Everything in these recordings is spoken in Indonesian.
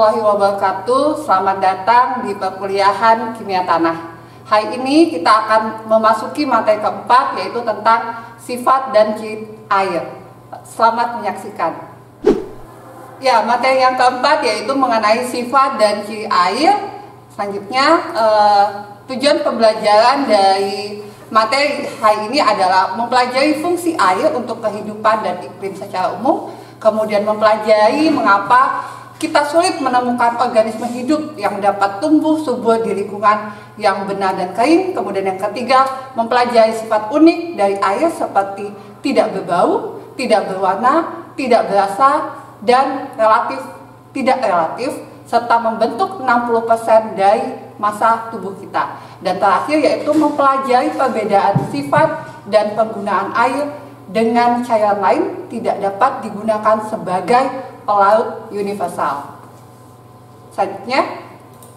warahmatullahi wabarakatuh. Selamat datang di perkuliahan Kimia Tanah. Hari ini kita akan memasuki materi keempat, yaitu tentang sifat dan ciri air. Selamat menyaksikan. Ya, materi yang keempat yaitu mengenai sifat dan ciri air. Selanjutnya, tujuan pembelajaran dari materi hari ini adalah mempelajari fungsi air untuk kehidupan dan iklim secara umum. Kemudian mempelajari mengapa kita sulit menemukan organisme hidup yang dapat tumbuh subur di lingkungan yang benar dan kering. Kemudian yang ketiga, mempelajari sifat unik dari air seperti tidak berbau, tidak berwarna, tidak berasa, dan tidak relatif, serta membentuk 60% dari massa tubuh kita. Dan terakhir yaitu mempelajari perbedaan sifat dan penggunaan air dengan cairan lain tidak dapat digunakan sebagai pelaut universal. Selanjutnya,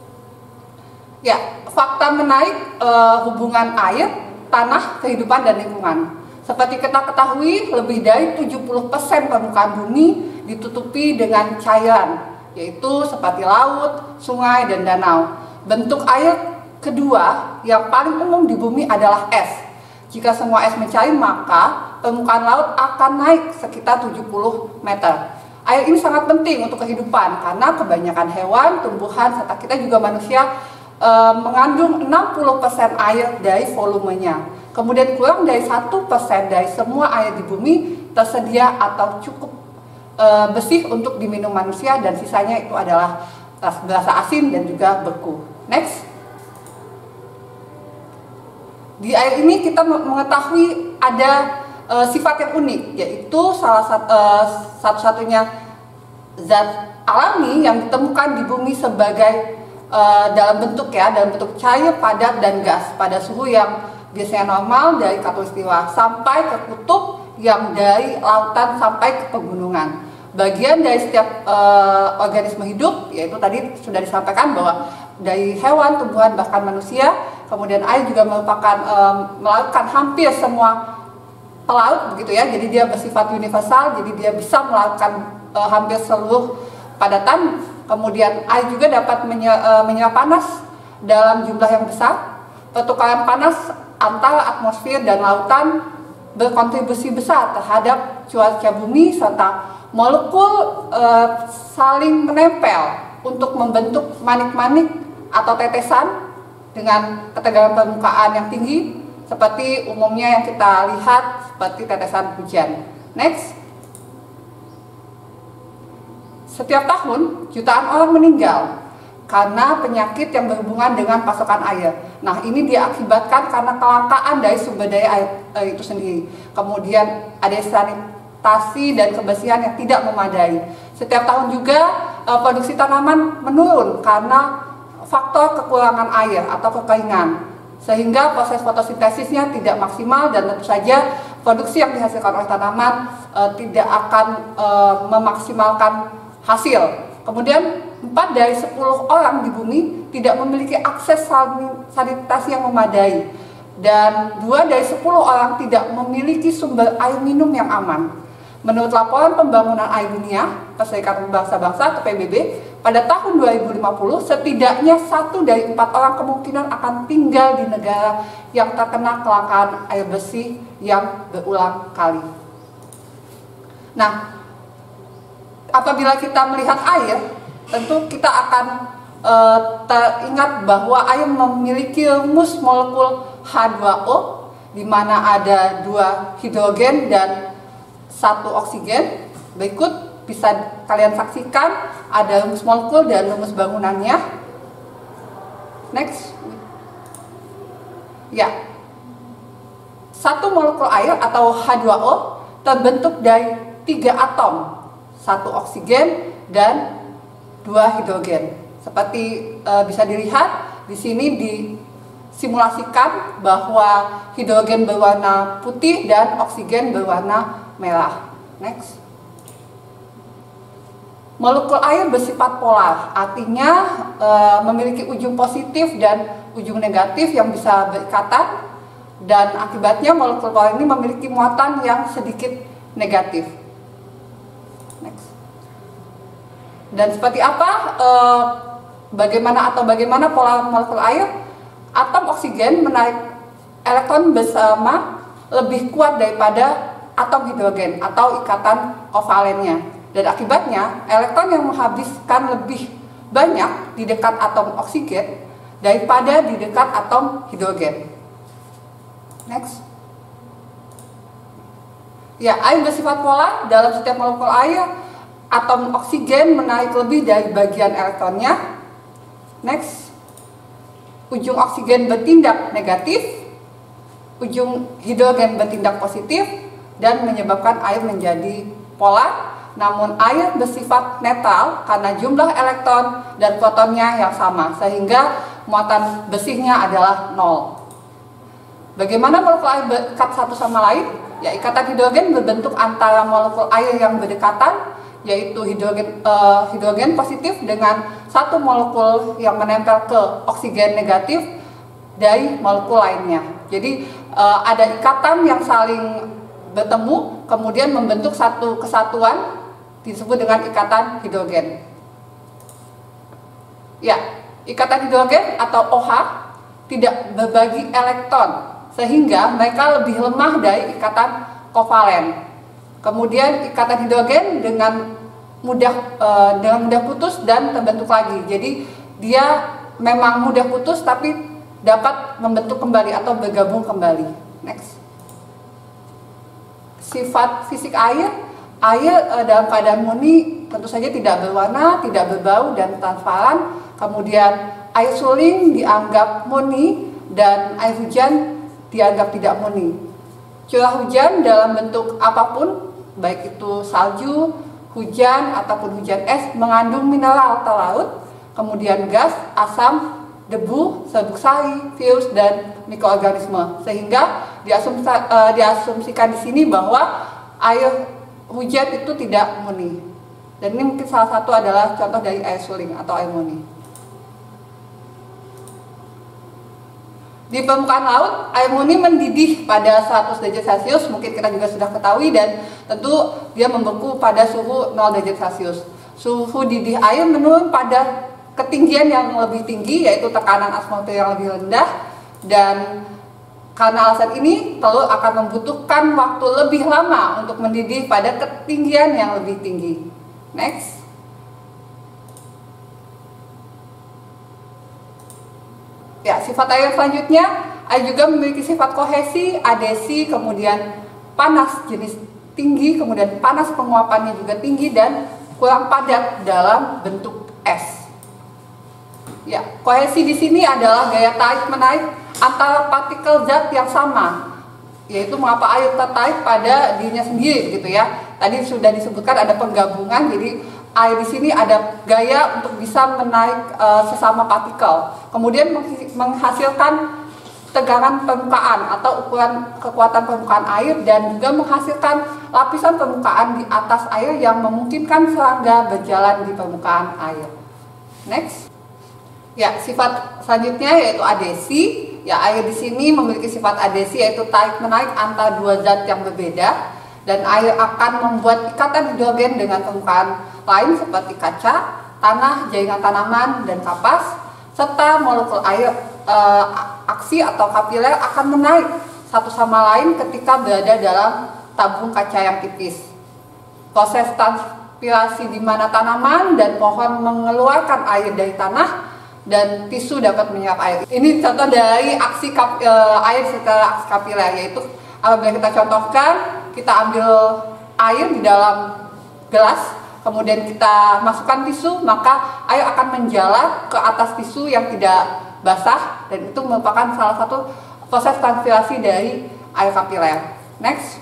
ya, fakta menarik hubungan air, tanah, kehidupan, dan lingkungan. Seperti kita ketahui, lebih dari 70% permukaan bumi ditutupi dengan cairan, yaitu seperti laut, sungai, dan danau. Bentuk air kedua yang paling umum di bumi adalah es. Jika semua es mencair, maka permukaan laut akan naik sekitar 70 meter. Air ini sangat penting untuk kehidupan karena kebanyakan hewan, tumbuhan, serta kita juga manusia mengandung 60% air dari volumenya. Kemudian kurang dari 1% dari semua air di bumi tersedia atau cukup bersih untuk diminum manusia, dan sisanya itu adalah berasa asin dan juga beku. Next. Di air ini kita mengetahui ada sifat yang unik, yaitu satu-satunya zat alami yang ditemukan di bumi sebagai dalam bentuk cair, padat, dan gas pada suhu yang biasanya normal dari khatulistiwa sampai ke kutub, yang dari lautan sampai ke pegunungan. Bagian dari setiap organisme hidup, yaitu tadi sudah disampaikan bahwa dari hewan, tumbuhan, bahkan manusia. Kemudian air juga melakukan hampir semua pelaut, begitu ya. Jadi dia bersifat universal, jadi dia bisa melakukan hampir seluruh padatan. Kemudian air juga dapat menyerap panas dalam jumlah yang besar. Pertukaran panas antara atmosfer dan lautan berkontribusi besar terhadap cuaca bumi, serta molekul saling menempel untuk membentuk manik-manik atau tetesan dengan ketegangan permukaan yang tinggi, seperti umumnya yang kita lihat seperti tetesan hujan. Next. Setiap tahun jutaan orang meninggal karena penyakit yang berhubungan dengan pasokan air. Nah, ini diakibatkan karena kelangkaan dari sumber daya air itu sendiri. Kemudian ada sanitasi dan kebersihan yang tidak memadai. Setiap tahun juga produksi tanaman menurun karena faktor kekurangan air atau kekeringan, sehingga proses fotosintesisnya tidak maksimal, dan tentu saja produksi yang dihasilkan oleh tanaman tidak akan memaksimalkan hasil. Kemudian 4 dari 10 orang di bumi tidak memiliki akses sanitasi yang memadai, dan 2 dari 10 orang tidak memiliki sumber air minum yang aman. Menurut laporan pembangunan air dunia Perserikatan Bangsa-Bangsa atau PBB, pada tahun 2050 setidaknya 1 dari 4 orang kemungkinan akan tinggal di negara yang terkena kelangkaan air bersih yang berulang kali. Nah, apabila kita melihat air, tentu kita akan teringat bahwa air memiliki rumus molekul H2O, di mana ada 2 hidrogen dan 1 oksigen. Berikut bisa kalian saksikan ada rumus molekul dan rumus bangunannya. Next. Ya. 1 molekul air atau H2O terbentuk dari 3 atom, 1 oksigen dan 2 hidrogen. Seperti bisa dilihat di sini disimulasikan bahwa hidrogen berwarna putih dan oksigen berwarna merah. Next. Molekul air bersifat polar, artinya memiliki ujung positif dan ujung negatif yang bisa berikatan, dan akibatnya molekul polar ini memiliki muatan yang sedikit negatif. Next. Dan seperti apa bagaimana pola molekul air? Atom oksigen menarik elektron bersama lebih kuat daripada atom hidrogen atau ikatan kovalennya. Dan akibatnya elektron yang menghabiskan lebih banyak di dekat atom oksigen daripada di dekat atom hidrogen. Next. Ya, air bersifat polar. Dalam setiap molekul air, atom oksigen menarik lebih dari bagian elektronnya. Next. Ujung oksigen bertindak negatif, ujung hidrogen bertindak positif, dan menyebabkan air menjadi polar. Namun air bersifat netral karena jumlah elektron dan protonnya yang sama, sehingga muatan bersihnya adalah 0. Bagaimana molekul air berdekat satu sama lain? Ya, ikatan hidrogen berbentuk antara molekul air yang berdekatan, yaitu hidrogen positif dengan satu molekul yang menempel ke oksigen negatif dari molekul lainnya. Jadi ada ikatan yang saling bertemu, kemudian membentuk satu kesatuan disebut dengan ikatan hidrogen. Ya, ikatan hidrogen atau OH tidak berbagi elektron, sehingga mereka lebih lemah dari ikatan kovalen. Kemudian ikatan hidrogen dengan mudah putus dan terbentuk lagi. Jadi dia memang mudah putus tapi dapat membentuk kembali atau bergabung kembali. Next. Sifat fisik air dalam keadaan murni tentu saja tidak berwarna, tidak berbau dan transparan. Kemudian air suling dianggap murni dan air hujan dianggap tidak murni. Curah hujan dalam bentuk apapun, baik itu salju, hujan ataupun hujan es, mengandung mineral terlarut, kemudian gas, asam, debu, serbuk sari, virus dan mikroorganisme. Sehingga diasumsikan di sini bahwa air hujan itu tidak murni. Dan ini mungkin salah satu adalah contoh dari air suling atau air murni. Di permukaan laut, air murni mendidih pada 100 derajat Celcius, mungkin kita juga sudah ketahui, dan tentu dia membeku pada suhu 0 derajat Celcius. Suhu didih air menurun pada ketinggian yang lebih tinggi, yaitu tekanan atmosfer yang lebih rendah, dan karena alasan ini telur akan membutuhkan waktu lebih lama untuk mendidih pada ketinggian yang lebih tinggi. Next. Ya, sifat air selanjutnya, air juga memiliki sifat kohesi, adesi, kemudian panas jenis tinggi, kemudian panas penguapannya juga tinggi dan kurang padat dalam bentuk es. Ya, kohesi di sini adalah gaya tarik menarik antara partikel zat yang sama, yaitu mengapa air tertarik pada dirinya sendiri, gitu ya. Tadi sudah disebutkan ada penggabungan, jadi air di sini ada gaya untuk bisa menarik sesama partikel, kemudian menghasilkan tegangan permukaan atau ukuran kekuatan permukaan air, dan juga menghasilkan lapisan permukaan di atas air yang memungkinkan serangga berjalan di permukaan air. Next. Ya, sifat selanjutnya yaitu adesi. Ya, air di sini memiliki sifat adesi, yaitu tarik menarik antara dua zat yang berbeda, dan air akan membuat ikatan hidrogen dengan permukaan lain seperti kaca, tanah, jaringan tanaman, dan kapas, serta molekul air aksi atau kapiler akan menarik satu sama lain ketika berada dalam tabung kaca yang tipis. Proses transpirasi di mana tanaman dan pohon mengeluarkan air dari tanah dan tisu dapat menyerap air. Ini contoh dari aksi air secara aksi kapiler, yaitu apabila kita contohkan, kita ambil air di dalam gelas, kemudian kita masukkan tisu, maka air akan menjalar ke atas tisu yang tidak basah, dan itu merupakan salah satu proses transpirasi dari air kapiler. Next.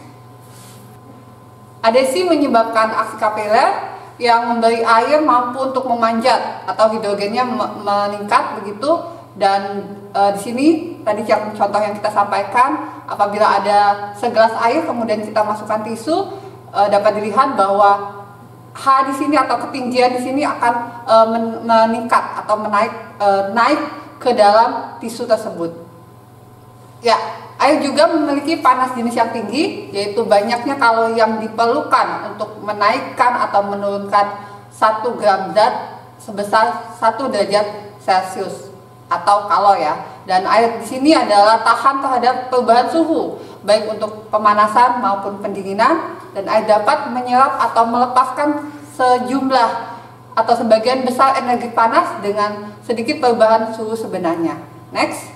Adesi menyebabkan aksi kapiler yang memberi air mampu untuk memanjat atau hidrogennya meningkat begitu, dan di sini tadi contoh yang kita sampaikan, apabila ada segelas air kemudian kita masukkan tisu, dapat dilihat bahwa H di sini atau ketinggian di sini akan meningkat atau naik ke dalam tisu tersebut. Ya, air juga memiliki panas jenis yang tinggi, yaitu banyaknya kalori yang diperlukan untuk menaikkan atau menurunkan 1 gram zat sebesar 1 derajat Celcius atau kalo ya. Dan air di sini adalah tahan terhadap perubahan suhu, baik untuk pemanasan maupun pendinginan, dan air dapat menyerap atau melepaskan sejumlah atau sebagian besar energi panas dengan sedikit perubahan suhu sebenarnya. Next.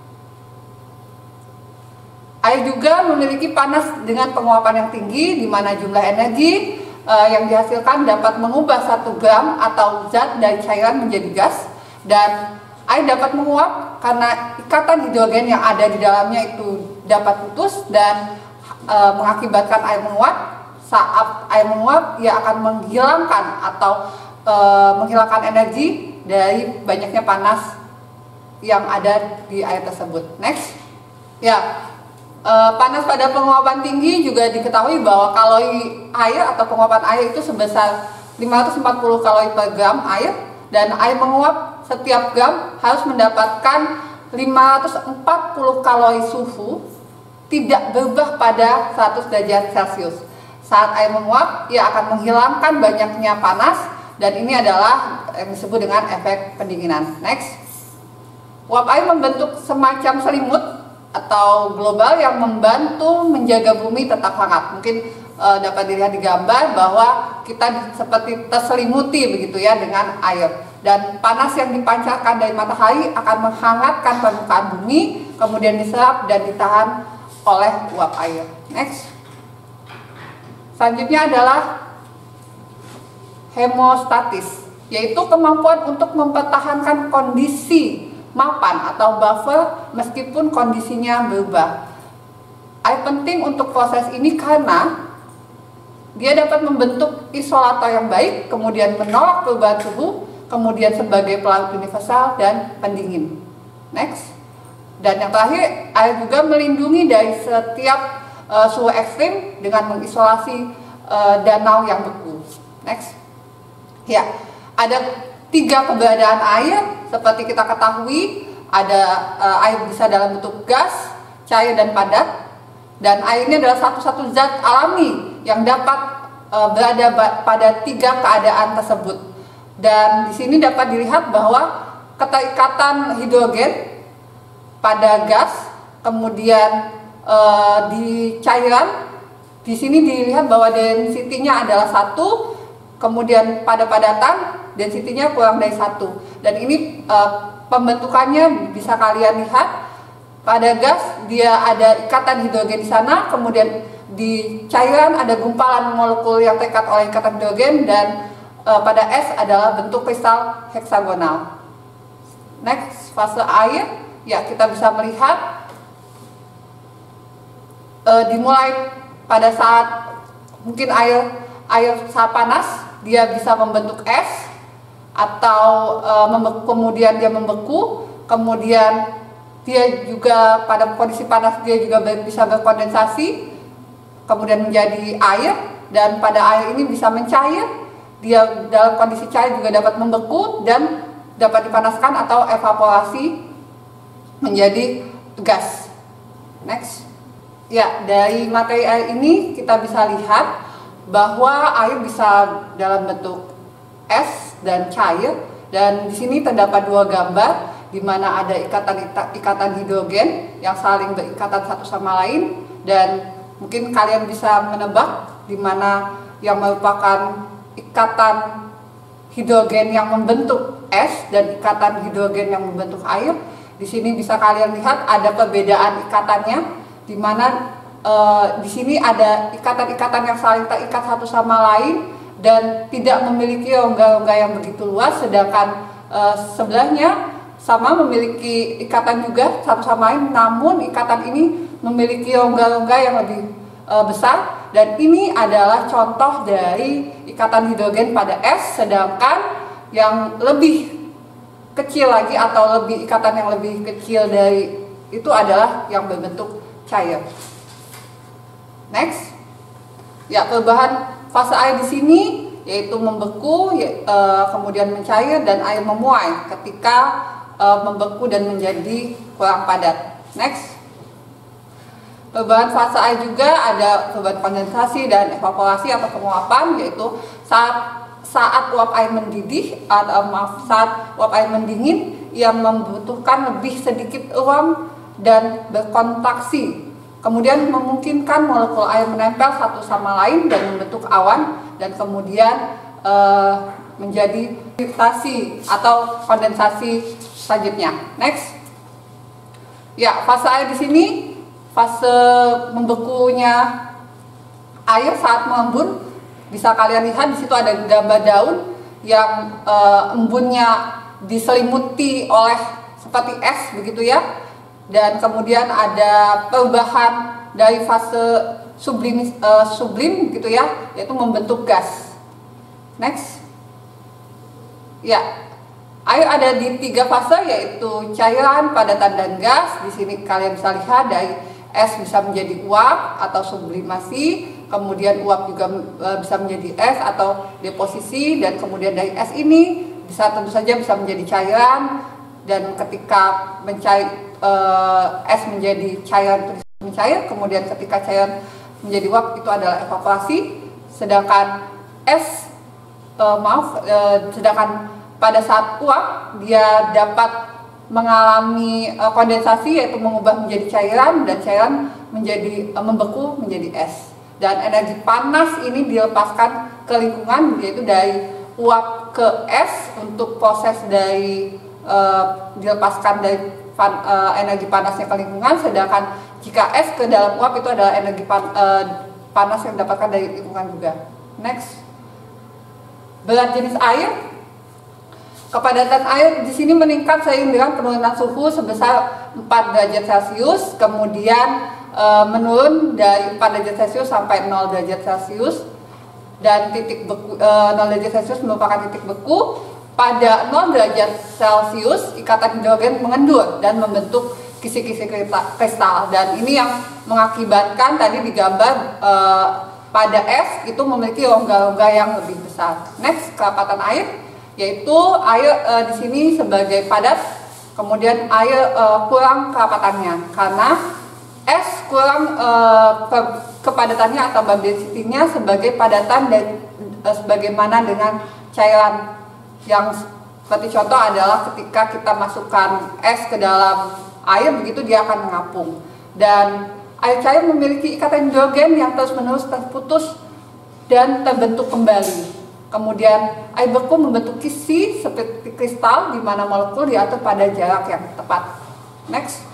Air juga memiliki panas dengan penguapan yang tinggi, di mana jumlah energi yang dihasilkan dapat mengubah 1 gram atau zat dari cairan menjadi gas, dan air dapat menguap karena ikatan hidrogen yang ada di dalamnya itu dapat putus dan mengakibatkan air menguap. Saat air menguap, ia akan menghilangkan atau menghilangkan energi dari banyaknya panas yang ada di air tersebut. Next. Ya. Panas pada penguapan tinggi juga diketahui bahwa kalori air atau penguapan air itu sebesar 540 kalori per gram air, dan air menguap setiap gram harus mendapatkan 540 kalori suhu tidak berubah pada 100 derajat Celcius. Saat air menguap, ia akan menghilangkan banyaknya panas, dan ini adalah yang disebut dengan efek pendinginan. Next. Uap air membentuk semacam selimut atau global yang membantu menjaga bumi tetap hangat. Mungkin dapat dilihat di gambar bahwa kita seperti terselimuti begitu ya dengan air, dan panas yang dipancarkan dari matahari akan menghangatkan permukaan bumi, kemudian diserap dan ditahan oleh uap air. Next. Selanjutnya adalah hemostatis, yaitu kemampuan untuk mempertahankan kondisi mapan atau buffer meskipun kondisinya berubah. Air penting untuk proses ini karena dia dapat membentuk isolator yang baik, kemudian menolak perubahan suhu, kemudian sebagai pelarut universal dan pendingin. Next. Dan yang terakhir, air juga melindungi dari setiap suhu ekstrim dengan mengisolasi danau yang beku. Next. Ya, ada 3 keberadaan air. Seperti kita ketahui, ada air bisa dalam bentuk gas, cair, dan padat. Dan air ini adalah satu-satu zat alami yang dapat berada pada 3 keadaan tersebut. Dan di sini dapat dilihat bahwa keterikatan hidrogen pada gas, kemudian di cairan, di sini dilihat bahwa densitinya adalah 1, kemudian pada padatan densitinya kurang dari 1. Dan ini pembentukannya bisa kalian lihat. Pada gas dia ada ikatan hidrogen di sana, kemudian di cairan ada gumpalan molekul yang terikat oleh ikatan hidrogen, dan pada es adalah bentuk kristal heksagonal. Next, fase air, ya kita bisa melihat dimulai pada saat mungkin air saat panas dia bisa membentuk es, atau kemudian dia membeku, kemudian dia juga pada kondisi panas dia juga bisa berkondensasi, kemudian menjadi air, dan pada air ini bisa mencair, dia dalam kondisi cair juga dapat membeku dan dapat dipanaskan atau evaporasi menjadi gas. Next. Ya, dari materi air ini kita bisa lihat bahwa air bisa dalam bentuk es dan cair, dan di sini terdapat 2 gambar di mana ada ikatan hidrogen yang saling berikatan satu sama lain, dan mungkin kalian bisa menebak di mana yang merupakan ikatan hidrogen yang membentuk es dan ikatan hidrogen yang membentuk air. Di sini bisa kalian lihat ada perbedaan ikatannya, di mana di sini ada ikatan-ikatan yang saling terikat satu sama lain dan tidak memiliki rongga-rongga yang begitu luas, sedangkan sebelahnya sama memiliki ikatan juga satu sama lain, namun ikatan ini memiliki rongga-rongga yang lebih besar, dan ini adalah contoh dari ikatan hidrogen pada es, sedangkan yang lebih kecil lagi atau ikatan yang lebih kecil dari itu adalah yang berbentuk cair. Next. Ya, perubahan fase air di sini yaitu membeku, kemudian mencair, dan air memuai ketika membeku dan menjadi kurang padat. Next. Perubahan fase air juga ada perubahan kondensasi dan evaporasi atau penguapan, yaitu saat saat uap air mendidih atau saat uap air mendingin yang membutuhkan lebih sedikit ruang dan berkontraksi. Kemudian memungkinkan molekul air menempel satu sama lain dan membentuk awan dan kemudian menjadi precipitation atau kondensasi selanjutnya. Next. Ya, fase air di sini fase membekunya air saat mengembun. Bisa kalian lihat di situ ada gambar daun yang embunnya diselimuti oleh seperti es begitu ya. Dan kemudian ada perubahan dari fase sublim gitu ya, yaitu membentuk gas. Next. Ya, air ada di 3 fase, yaitu cairan, padatan, dan gas. Di sini kalian bisa lihat dari es bisa menjadi uap atau sublimasi, kemudian uap juga bisa menjadi es atau deposisi, dan kemudian dari es ini bisa tentu saja bisa menjadi cairan, dan ketika es menjadi cairan mencair, kemudian ketika cairan menjadi uap itu adalah evaporasi, sedangkan sedangkan pada saat uap dia dapat mengalami kondensasi, yaitu mengubah menjadi cairan, dan cairan menjadi membeku menjadi es. Dan energi panas ini dilepaskan ke lingkungan, yaitu dari uap ke es untuk proses dari dilepaskan dari energi panasnya ke lingkungan, sedangkan jika es ke dalam uap itu adalah energi panas yang didapatkan dari lingkungan juga. Next. Berat jenis air. Kepadatan air di sini meningkat seiring dengan penurunan suhu sebesar 4 derajat Celcius, kemudian menurun dari 4 derajat Celcius sampai 0 derajat Celcius, dan titik beku, 0 derajat Celcius merupakan titik beku. Pada 0 derajat Celcius ikatan hidrogen mengendur dan membentuk kisi-kisi kristal, dan ini yang mengakibatkan tadi digambar pada es itu memiliki rongga-rongga yang lebih besar. Next, kerapatan air, yaitu air di sini sebagai padat, kemudian air kurang kerapatannya karena es kurang kepadatannya atau Bob density-nya sebagai padatan dan sebagaimana dengan cairan, yang seperti contoh adalah ketika kita masukkan es ke dalam air, begitu dia akan mengapung, dan air cair memiliki ikatan hidrogen yang terus-menerus terputus dan terbentuk kembali. Kemudian air beku membentuk kisi seperti kristal di mana molekul diatur pada jarak yang tepat. Next.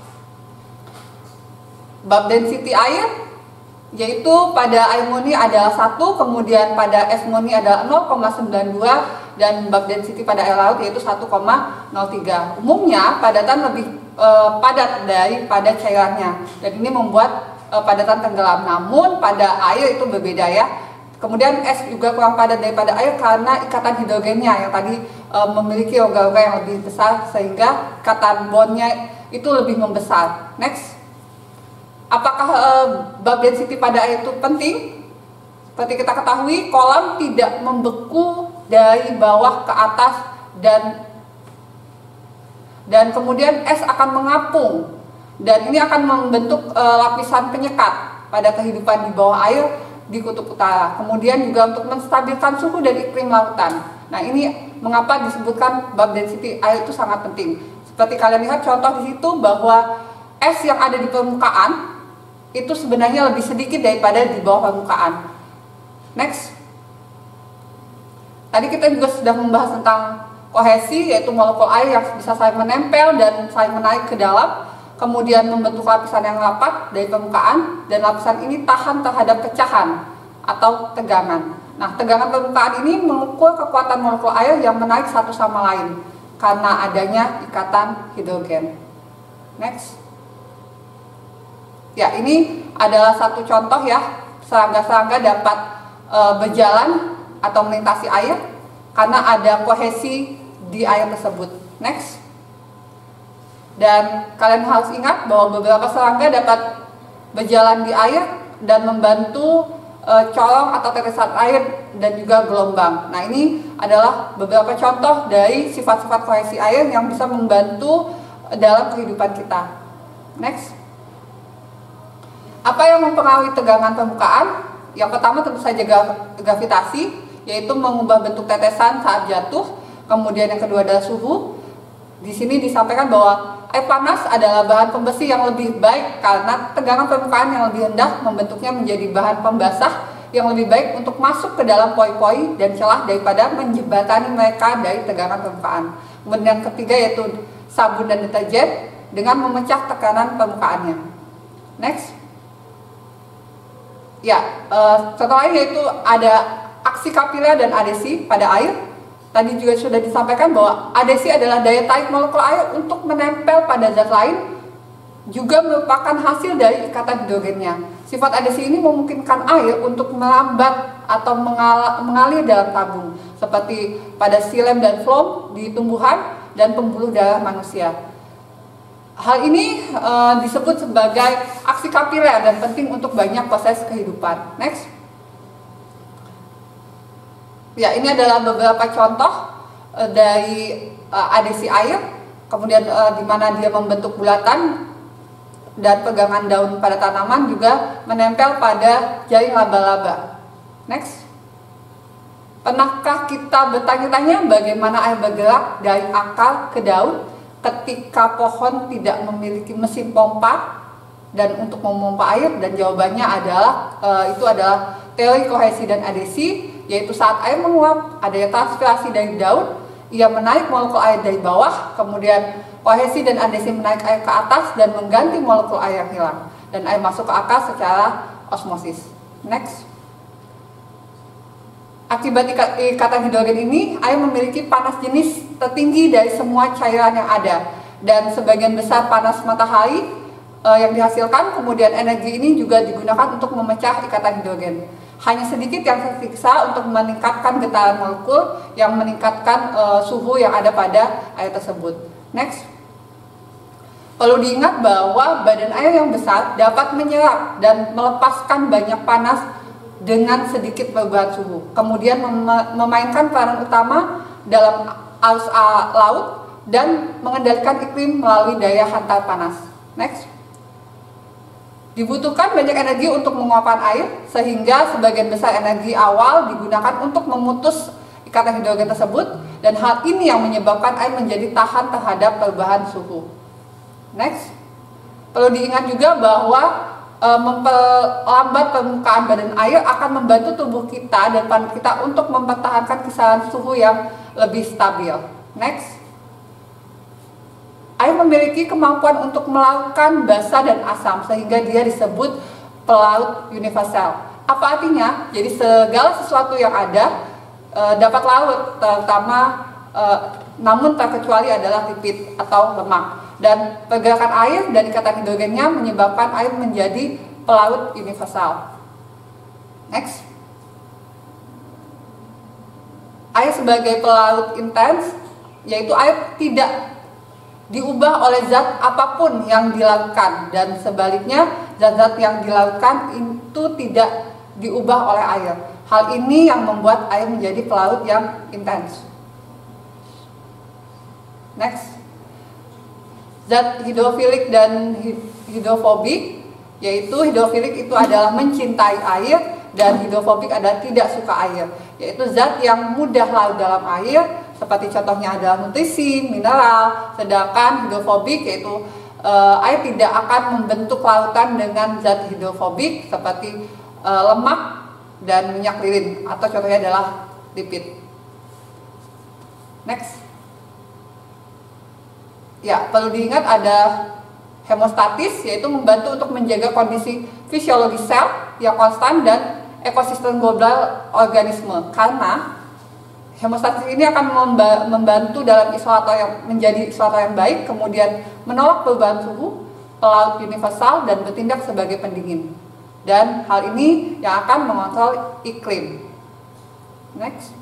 Bob density air, yaitu pada air murni adalah 1, kemudian pada es murni adalah 0,92, dan Bob density pada air laut yaitu 1,03. Umumnya padatan lebih padat daripada cairannya, dan ini membuat padatan tenggelam. Namun pada air itu berbeda ya. Kemudian es juga kurang padat daripada air karena ikatan hidrogennya yang tadi memiliki rongga-rongga yang lebih besar, sehingga ikatan bondnya itu lebih membesar. Next. Apakah Bob density pada air itu penting? Seperti kita ketahui, kolam tidak membeku dari bawah ke atas, dan kemudian es akan mengapung, dan ini akan membentuk lapisan penyekat pada kehidupan di bawah air di kutub utara. Kemudian juga untuk menstabilkan suhu dan iklim lautan. Nah, ini mengapa disebutkan Bob density air itu sangat penting. Seperti kalian lihat contoh di situ bahwa es yang ada di permukaan itu sebenarnya lebih sedikit daripada di bawah permukaan. Next. Tadi kita juga sudah membahas tentang kohesi, yaitu molekul air yang bisa saling menempel dan saling menarik ke dalam, kemudian membentuk lapisan yang rapat dari permukaan, dan lapisan ini tahan terhadap pecahan atau tegangan. Nah, tegangan permukaan ini mengukur kekuatan molekul air yang menarik satu sama lain karena adanya ikatan hidrogen. Next. Ya, ini adalah satu contoh ya, serangga-serangga dapat berjalan atau melintasi air karena ada kohesi di air tersebut. Next. Dan kalian harus ingat bahwa beberapa serangga dapat berjalan di air dan membantu corong atau tetesan air dan juga gelombang. Nah, ini adalah beberapa contoh dari sifat-sifat kohesi air yang bisa membantu dalam kehidupan kita. Next. Apa yang mempengaruhi tegangan permukaan? Yang pertama tentu saja gravitasi, yaitu mengubah bentuk tetesan saat jatuh. Kemudian yang kedua adalah suhu. Di sini disampaikan bahwa air panas adalah bahan pembersih yang lebih baik karena tegangan permukaan yang lebih rendah membentuknya menjadi bahan pembasah yang lebih baik untuk masuk ke dalam pori-pori dan celah daripada menjembatani mereka dari tegangan permukaan. Kemudian yang ketiga yaitu sabun dan deterjen dengan memecah tekanan permukaannya. Next. Ya, contoh lain yaitu ada aksi kapiler dan adesi pada air. Tadi juga sudah disampaikan bahwa adesi adalah daya tarik molekul air untuk menempel pada zat lain, juga merupakan hasil dari ikatan hidrogennya. Sifat adesi ini memungkinkan air untuk melambat atau mengalir dalam tabung, seperti pada xilem dan phloem di tumbuhan dan pembuluh darah manusia. Hal ini disebut sebagai aksi kapiler dan penting untuk banyak proses kehidupan. Next. Ya, ini adalah beberapa contoh dari adesi air, kemudian di mana dia membentuk bulatan dan pegangan daun pada tanaman juga menempel pada jaring laba-laba. Next. Pernahkah kita bertanya-tanya bagaimana air bergerak dari akar ke daun ketika pohon tidak memiliki mesin pompa dan untuk memompa air? Dan jawabannya adalah itu adalah teori kohesi dan adesi, yaitu saat air menguap adanya transpirasi dari daun, ia menarik molekul air dari bawah, kemudian kohesi dan adesi menarik air ke atas dan mengganti molekul air yang hilang, dan air masuk ke akar secara osmosis. Next. Akibat ikatan hidrogen ini, air memiliki panas jenis tertinggi dari semua cairan yang ada, dan sebagian besar panas matahari yang dihasilkan, kemudian energi ini juga digunakan untuk memecah ikatan hidrogen. Hanya sedikit yang tersiksa untuk meningkatkan getaran molekul yang meningkatkan suhu yang ada pada air tersebut. Next. Perlu diingat bahwa badan air yang besar dapat menyerap dan melepaskan banyak panas dengan sedikit perubahan suhu, kemudian memainkan peranan utama dalam arus laut dan mengendalikan iklim melalui daya hantar panas. Next. Dibutuhkan banyak energi untuk menguapkan air, sehingga sebagian besar energi awal digunakan untuk memutus ikatan hidrogen tersebut, dan hal ini yang menyebabkan air menjadi tahan terhadap perubahan suhu. Next. Perlu diingat juga bahwa memperlambat permukaan badan air akan membantu tubuh kita dan paru kita untuk mempertahankan kisaran suhu yang lebih stabil. Next. Air memiliki kemampuan untuk melakukan basa dan asam, sehingga dia disebut pelaut universal. Apa artinya? Jadi segala sesuatu yang ada dapat larut, terutama namun terkecuali adalah lipid atau lemak. Dan pergerakan air dan ikatan hidrogennya menyebabkan air menjadi pelaut universal. Next. Air sebagai pelaut intens, yaitu air tidak diubah oleh zat apapun yang dilakukan, dan sebaliknya zat-zat yang dilakukan itu tidak diubah oleh air. Hal ini yang membuat air menjadi pelaut yang intens. Next. Zat hidrofilik dan hidrofobik, yaitu hidrofilik itu adalah mencintai air dan hidrofobik adalah tidak suka air, yaitu zat yang mudah larut dalam air, seperti contohnya adalah nutrisi, mineral, sedangkan hidrofobik yaitu air tidak akan membentuk lautan dengan zat hidrofobik seperti lemak dan minyak lilin, atau contohnya adalah lipid. Next. Ya, perlu diingat ada hemostatis, yaitu membantu untuk menjaga kondisi fisiologis sel yang konstan dan ekosistem global organisme, karena hemostatis ini akan membantu dalam isolator yang menjadi isolator yang baik, kemudian menolak perubahan suhu, pelaut universal, dan bertindak sebagai pendingin. Dan hal ini yang akan mengontrol iklim. Next.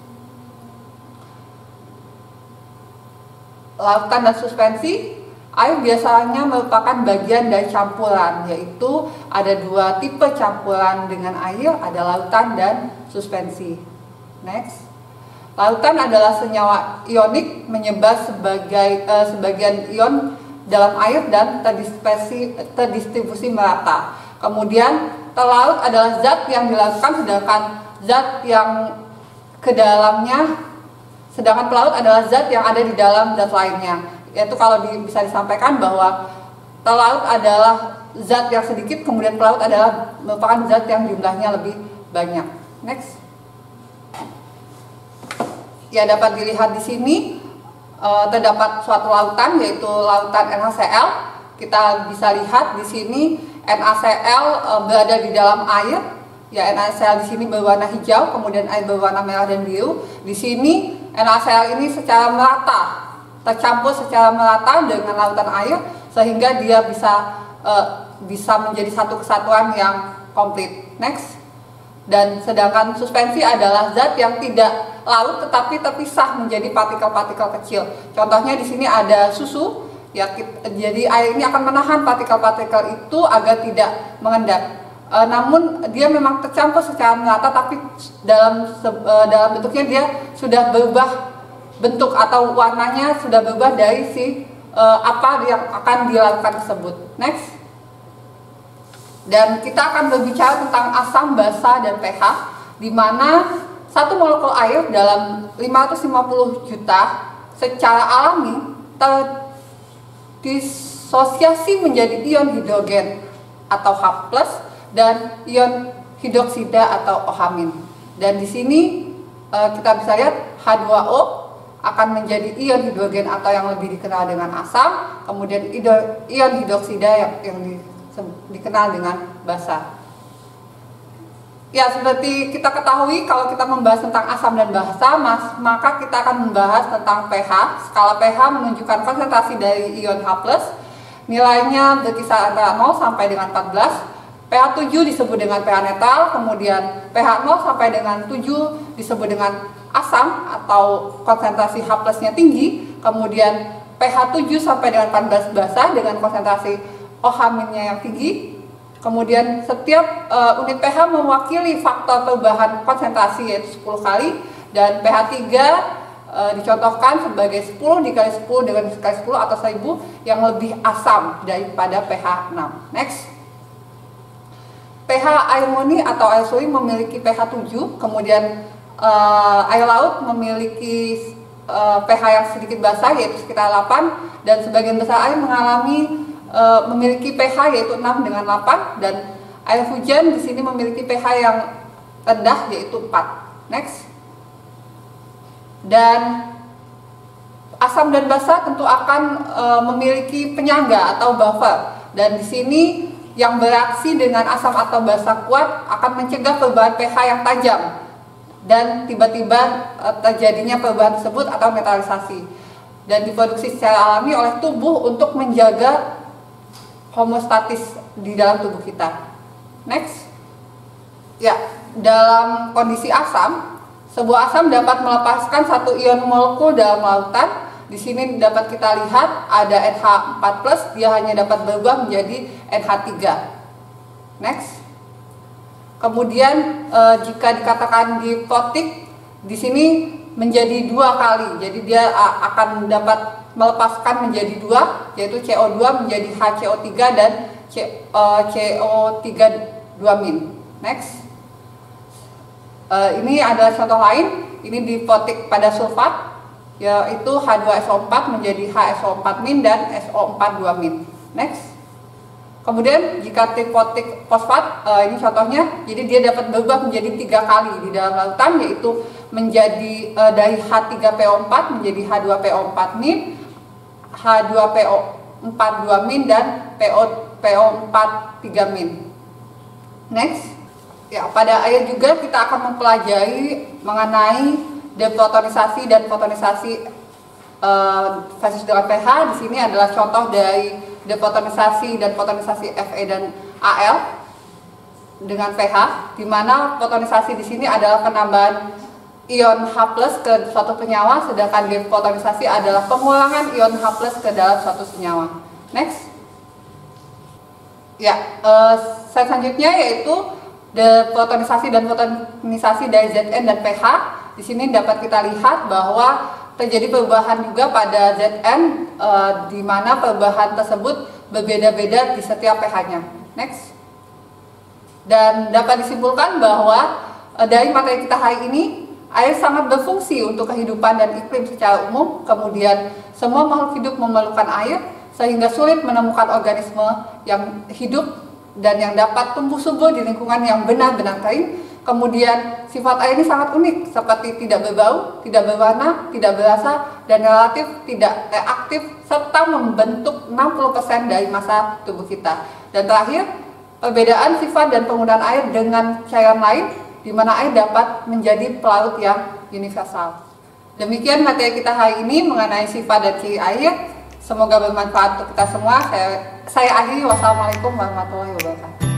Lautan dan suspensi. Air biasanya merupakan bagian dari campuran, yaitu ada dua tipe campuran dengan air, ada lautan dan suspensi. Next. Lautan adalah senyawa ionik menyebar sebagian ion dalam air dan terdistribusi merata. Kemudian terlarut adalah zat yang dilakukan, sedangkan zat yang ke dalamnya, sedangkan pelaut adalah zat yang ada di dalam zat lainnya. Yaitu kalau bisa disampaikan bahwa pelaut adalah zat yang sedikit, kemudian pelaut adalah merupakan zat yang jumlahnya lebih banyak. Next. Ya, dapat dilihat di sini terdapat suatu lautan, yaitu lautan NaCl. Kita bisa lihat di sini NaCl berada di dalam air. Ya, NaCl di sini berwarna hijau, kemudian air berwarna merah dan biru. Di sini NaCl ini secara merata, tercampur secara merata dengan lautan air, sehingga dia bisa menjadi satu kesatuan yang komplit. Next. Dan sedangkan suspensi adalah zat yang tidak larut tetapi terpisah menjadi partikel-partikel kecil. Contohnya di sini ada susu. Ya, jadi air ini akan menahan partikel-partikel itu agar tidak mengendap. Namun dia memang tercampur secara merata, tapi dalam bentuknya dia sudah berubah bentuk atau warnanya sudah berubah dari apa yang akan dilakukan tersebut. Next. Dan kita akan berbicara tentang asam, basa, dan pH, di mana satu molekul air dalam 550 juta secara alami terdisosiasi menjadi ion hidrogen atau H+ dan ion hidroksida atau OH-. Dan di sini kita bisa lihat H2O akan menjadi ion hidrogen atau yang lebih dikenal dengan asam, kemudian ion hidroksida yang dikenal dengan basa. Ya, seperti kita ketahui, kalau kita membahas tentang asam dan basa, maka kita akan membahas tentang pH. Skala pH menunjukkan konsentrasi dari ion H+, nilainya berkisar antara 0 sampai dengan 14. pH 7 disebut dengan pH netral, kemudian pH 0 sampai dengan 7 disebut dengan asam atau konsentrasi H+-nya tinggi, kemudian pH 7 sampai dengan 14 basa dengan konsentrasi OH-nya yang tinggi. Kemudian setiap unit pH mewakili faktor perubahan konsentrasi, yaitu 10 kali, dan pH 3 dicontohkan sebagai 10 dikali 10 dengan dikali 10 atau 1000 yang lebih asam daripada pH 6. Next. pH air murni atau air suri memiliki pH 7, kemudian air laut memiliki pH yang sedikit basah, yaitu sekitar 8, dan sebagian besar air memiliki pH yaitu 6 dengan 8, dan air hujan di sini memiliki pH yang rendah yaitu 4. Next. Dan asam dan basa tentu akan memiliki penyangga atau buffer, dan di sini yang bereaksi dengan asam atau basa kuat akan mencegah perubahan pH yang tajam dan tiba-tiba terjadinya perubahan tersebut atau netralisasi, dan diproduksi secara alami oleh tubuh untuk menjaga homeostatis di dalam tubuh kita. Next. Ya, dalam kondisi asam, sebuah asam dapat melepaskan satu ion molekul dalam lautan. Di sini dapat kita lihat ada NH4+, dia hanya dapat berubah menjadi NH3. Next. Kemudian jika dikatakan diprotik, di sini menjadi 2 kali. Jadi dia akan dapat melepaskan menjadi 2, yaitu CO2 menjadi HCO3 dan CO3-2-. Next. Ini adalah contoh lain. Ini diprotik pada sulfat, yaitu H2SO4 menjadi HSO4- dan SO4-2-. Next. Kemudian jika triprotik fosfat, ini contohnya, jadi dia dapat berubah menjadi 3 kali di dalam lautan, yaitu menjadi dari H3PO4 menjadi H2PO4-, H2PO4-2- dan PO4-3-. Next. Ya, pada air juga kita akan mempelajari mengenai deprotonisasi dan protonisasi versus dengan pH. Di sini adalah contoh dari deprotonisasi dan protonisasi Fe dan Al dengan pH, di mana protonisasi di sini adalah penambahan ion H+ ke suatu senyawa, sedangkan deprotonisasi adalah pengulangan ion H+ ke dalam suatu senyawa. Next. Ya, slide selanjutnya yaitu deprotonisasi dan protonisasi dari Zn dan pH. Di sini dapat kita lihat bahwa terjadi perubahan juga pada Zn, di mana perubahan tersebut berbeda-beda di setiap pH-nya. Next. Dan dapat disimpulkan bahwa dari materi kita hari ini, Air sangat berfungsi untuk kehidupan dan iklim secara umum. Kemudian semua makhluk hidup memerlukan air, sehingga sulit menemukan organisme yang hidup dan yang dapat tumbuh subur di lingkungan yang benar-benar kering. Kemudian sifat air ini sangat unik, seperti tidak berbau, tidak berwarna, tidak berasa, dan relatif tidak reaktif, serta membentuk 60% dari massa tubuh kita. Dan terakhir, perbedaan sifat dan penggunaan air dengan cairan lain, di mana air dapat menjadi pelarut yang universal. Demikian materi kita hari ini mengenai sifat dan ciri air. Semoga bermanfaat untuk kita semua. Saya akhiri. Wassalamualaikum warahmatullahi wabarakatuh.